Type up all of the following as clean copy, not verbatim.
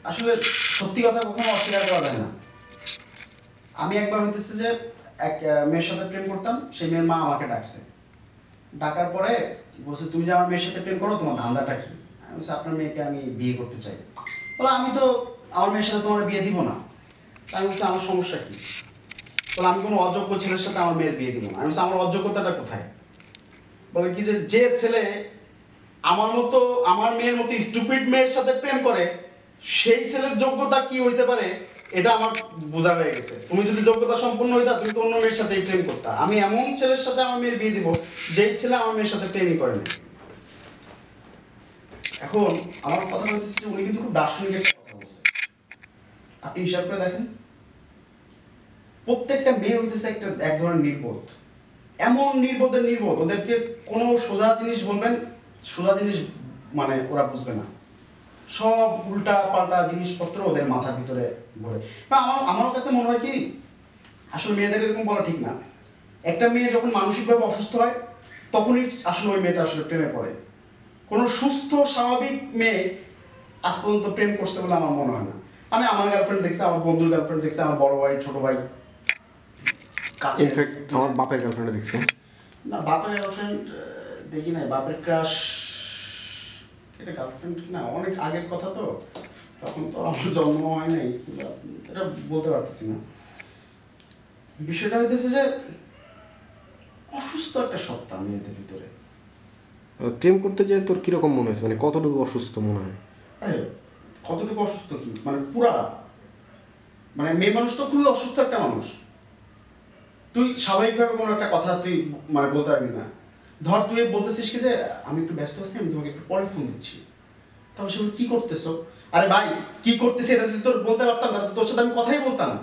আসলে সত্যি কথা কখনো অস্বীকার করা যায় না। আমি একবার হইতেছে যে এক মেয়ের সাথে প্রেম করতাম, সেই মেয়ের মা আমাকে ডাকছে। ডাকার পরে বলছে, তুমি যে আমার মেয়ের সাথে প্রেম করো, তোমার ধান্দাটা কি? আমি বলছি, আপনার মেয়েকে আমি বিয়ে করতে চাই। বলে, আমি তো আমার মেয়ের সাথে তোমার বিয়ে দিব না। আমি বলছি, আমার সমস্যা কি? বলে, আমি কোনো অযোগ্য ছেলের সাথে আমার মেয়ের বিয়ে দিব না। আমি বলছি, আমার অযোগ্যতাটা কোথায়? বলে কি যে, যে ছেলে আমার মতো, আমার মেয়ের মতো স্টুপিড মেয়ের সাথে প্রেম করে, সেই ছেলের যোগ্যতা কি হইতে পারে এটা আমার বোঝা হয়ে গেছে। তুমি যদি যোগ্যতা সম্পন্ন হইতা, তুমি তো অন্য মেয়ের সাথেই প্রেম করতা। আমি এমন ছেলের সাথে আমার মেয়ের বিয়ে দিব যেই ছেলে আমার মেয়ের সাথে প্রেমই করে না। এখন আমার কথা বলতেছি যে উনি কিন্তু খুব দার্শনিক একটা কথা বলছে। আপনি হিসাব করে দেখেন, প্রত্যেকটা মেয়ে হইতেছে একটা এক ধরনের নির্বোধ, এমন নির্বোধের নির্বোধ, ওদেরকে কোনো সোজা জিনিস বলবেন, সোজা জিনিস মানে ওরা বুঝবে না, সব উল্টা পাল্টা জিনিসপত্র ওদের মাথার ভিতরে ঘোরে। বা আমার কাছে মনে হয় কি, আসলে মেয়েদের এরকম বলা ঠিক না। একটা মেয়ে যখন মানসিকভাবে অসুস্থ হয়, তখনই আসলে ওই মেয়েটা আসলে প্রেমে পড়ে। কোনো সুস্থ স্বাভাবিক মেয়ে আজ পর্যন্ত প্রেম করছে বলে আমার মনে হয় না। আমি আমার গার্লফ্রেন্ড দেখছি, আমার বন্ধুর গার্লফ্রেন্ড দেখছি, আমার বড় ভাই, ছোট ভাই, কাছে। ইনফ্যাক্ট আমার বাপের গার্লফ্রেন্ডে দেখছি। না, বাপের গার্লফ্রেন্ড দেখি নাই। বাপের ক্রাশ, এটা গার্লফ্রেন্ড না, অনেক আগের কথা তো, তখন তো আমার জন্ম হয় নাই, এটা বলতে পারতেছি না। বিষয়টা হইতেছে যে অসুস্থ একটা সত্তা মেয়েদের ভিতরে। প্রেম করতে যেয়ে তোর কিরকম মনে হয়েছে, মানে কতটুকু অসুস্থ মনে হয়? আরে কতটুকু অসুস্থ কি, মানে পুরা, মানে মেয়ে মানুষ তো খুবই অসুস্থ একটা মানুষ। তুই স্বাভাবিকভাবে কোনো একটা কথা তুই মানে বলতে পারবি না। ধর তুই বলতেছিস কি যে আমি একটু ব্যস্ত আছি, আমি তোমাকে একটু পরে ফোন দিচ্ছি। তাহলে সেগুলো কি করতেছো? আরে ভাই, কি করতেছি এটা যদি তোর বলতে পারতাম, তাহলে তো তোর সাথে আমি কথাই বলতাম।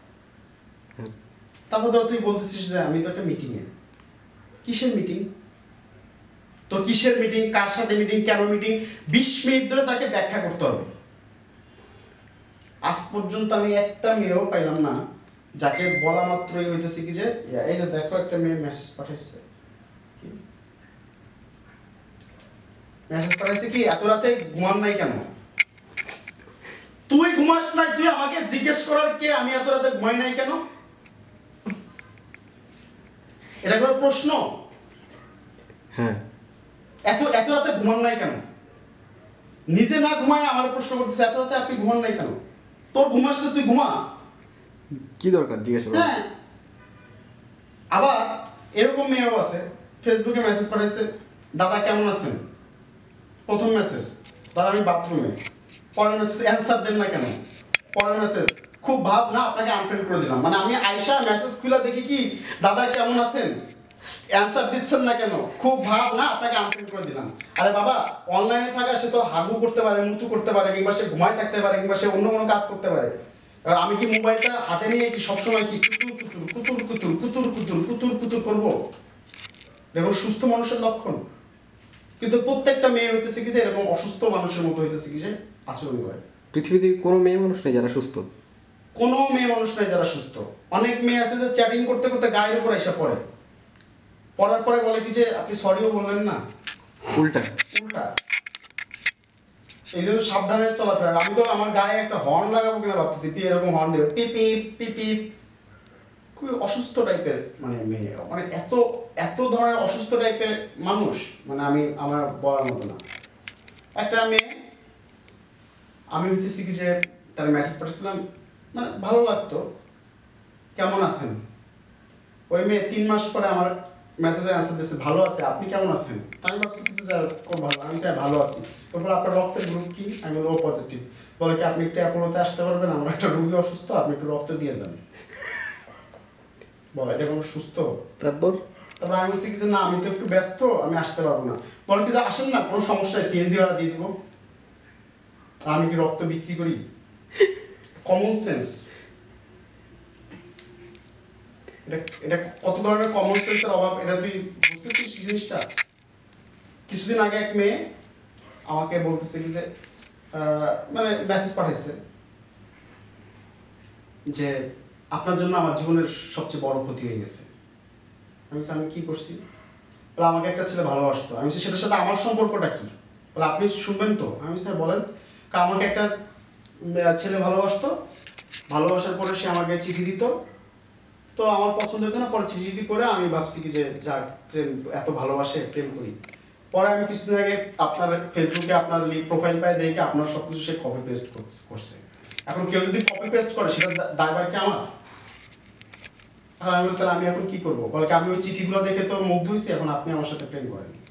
তারপর ধর তুই বলতেছিস যে আমি তো একটা মিটিংয়ে। কিসের মিটিং? তো কিসের মিটিং, কার সাথে মিটিং, কেন মিটিং, 20 মিনিট ধরে তাকে ব্যাখ্যা করতে হবে। আজ পর্যন্ত আমি একটা মেয়েও পাইলাম না যাকে বলা মাত্রই হইতেছে কি যে এই যে দেখো একটা মেয়ে মেসেজ পাঠাইছে। মেসেজ পাঠাইছে কি, এত রাতে ঘুমান নাই কেন? তুই ঘুমাস নাই, তুই আমাকে জিজ্ঞেস করার কে আমি এত রাতে ঘুমাই নাই কেন? এটা কোনো প্রশ্ন? হ্যাঁ, এত এত রাতে ঘুমান নাই কেন? নিজে না ঘুমায় আমার প্রশ্ন করতেছে এত রাতে আপনি ঘুমান নাই কেন? তোর ঘুম আসছে, তুই ঘুমা। কি দরকার জিজ্ঞেস করা? হ্যাঁ। আবার এরকম মেয়েও আছে, ফেসবুকে মেসেজ পাঠাইছে, দাদা কেমন আছেন? প্রথম মেসেজ, দাদা আমি বাথরুমে। পরের মেসেজ, অ্যান্সার দেন না কেন? পরের মেসেজ, খুব ভাব না, আপনাকে আনফ্রেন্ড করে দিলাম। মানে আমি আয়শা মেসেজ খুলে দেখি কি, দাদা কেমন আছেন, অ্যান্সার দিচ্ছেন না কেন, খুব ভাব না, আপনাকে আনফ্রেন্ড করে দিলাম। আরে বাবা, অনলাইনে থাকা সে তো হাগু করতে পারে, মুতু করতে পারে, কিংবা সে ঘুমায় থাকতে পারে, কিংবা সে অন্য কোনো কাজ করতে পারে। এবার আমি কি মোবাইলটা হাতে নিয়ে কি সবসময় কি কুতুর কুতুর কুতুর কুতুর কুতুর কুতুর কুতুর কুতুর করবো? এরকম সুস্থ মানুষের লক্ষণ? কিন্তু প্রত্যেকটা মেয়ে হইতেছে কি যে এরকম অসুস্থ মানুষের মতো হইতেছে কি যে আচরণ করে। পৃথিবীতে কোনো মেয়ে মানুষ নেই যারা সুস্থ। কোনো মেয়ে মানুষ নাই যারা সুস্থ। অনেক মেয়ে আছে যে চ্যাটিং করতে করতে গায়ের উপর এসে পড়ে, পড়ার পরে বলে কি যে আপনি সরিও বললেন না। উল্টা উল্টা। এই জন্য সাবধানে চলাফেরা। আমি তো আমার গায়ে একটা হর্ন লাগাবো কিনা ভাবতেছি, এরকম হর্ন দেবে, পিপিপ পিপিপ। খুবই অসুস্থ টাইপের মানে মেয়ে, মানে এত এত ধরনের অসুস্থ টাইপের মানুষ, মানে আমি আমার বলার মতো না। একটা মেয়ে, আমি হইতেছি কি যে তার মেসেজ পাঠিয়েছিলাম, মানে ভালো লাগতো, কেমন আছেন? ওই মেয়ে 3 মাস পরে আমার মেসেজে অ্যান্সার দিয়েছে, ভালো আছে, আপনি কেমন আছেন? আমি ভাবছি কিছু যে খুব ভালো। আমি স্যার ভালো আছি। তারপর আপনার রক্তের গ্রুপ কি? আমি বলবো পজিটিভ। বলে কি আপনি একটু অ্যাপোলোতে আসতে পারবেন, আমার একটা রুগী অসুস্থ, আপনি একটু রক্ত দিয়ে যান। বলে এটা কোনো সুস্থ? তারপর তারপর আমি বলছি কি যে না আমি তো একটু ব্যস্ত, আমি আসতে পারবো না। বলে কি যে আসেন না, কোনো সমস্যায় সিএনজি ভাড়া দিয়ে দিব। আমি কি রক্ত বিক্রি করি? Common sense. এটা এটা কত ধরনের কমন সেন্সের অভাব, এটা তুই বুঝতেছিস জিনিসটা? কিছুদিন আগে এক মেয়ে আমাকে বলতেছে কি যে মানে মেসেজ পাঠাইছে যে আপনার জন্য আমার জীবনের সবচেয়ে বড় ক্ষতি হয়ে গেছে। আমি বলছি আমি কি করছি? বলে আমাকে একটা ছেলে ভালোবাসতো। আমি বলছি সেটার সাথে আমার সম্পর্কটা কি? বলে আপনি শুনবেন তো? আমি স্যার বলেন। আমাকে একটা ছেলে ভালোবাসতো, ভালোবাসার পরে সে আমাকে চিঠি দিত, তো আমার পছন্দ হতো না। পরে চিঠিটি পড়ে আমি ভাবছি কি যে যাক, প্রেম এত ভালোবাসে, প্রেম করি। পরে আমি কিছুদিন আগে আপনার ফেসবুকে আপনার প্রোফাইল পাই দেখে আপনার সব কিছু সে কপি পেস্ট করছে। এখন কেউ যদি কপি পেস্ট করে সেটা দায়ভার কি আমার? আর আমি বলি তাহলে আমি এখন কি করবো? বলে কি আমি ওই চিঠিগুলো দেখে তো মুগ্ধ হয়েছি, এখন আপনি আমার সাথে প্রেম করেন।